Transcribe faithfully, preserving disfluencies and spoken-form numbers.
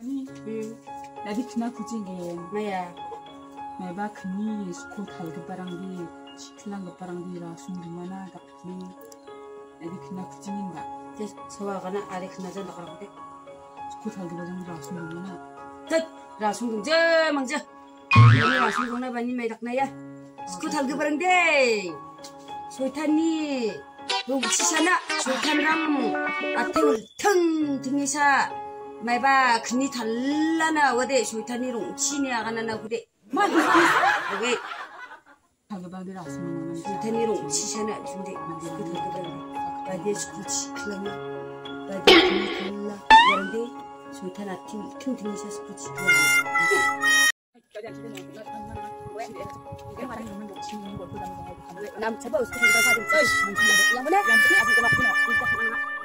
아니, 그 나디 그나 구징게 마야 매바 그니 스코 탈그 바랑디 시클랑 거 바랑디라 숨기마나 다니 나디 그나 구징인다 제 서와가나 아래 그나자 나가라고 스코 탈그 바랑디라 숨기마나 뜻 라숭둥제 망제 ini 라숭둥나 바니 메닥나야 스코 탈그 바랑데 소탄니 로시샤나 소탄람 아테울 腾 등이사 마이바 그니 달라나 어데 소탄니 롱치니 아가나나 구데 마 오케이 탈그 바랑디라 숨기마나 소탄니 롱치샤나 준데 스코 탈그 바랑데 바디 스코치 클라마 바디 그니 달라 바랑데 소탄 아팀 팅 등이사 스코치 좋아 남 잡아 스코치 가서 좀 써. 양 보내? 양 보내? 아주 막 보내.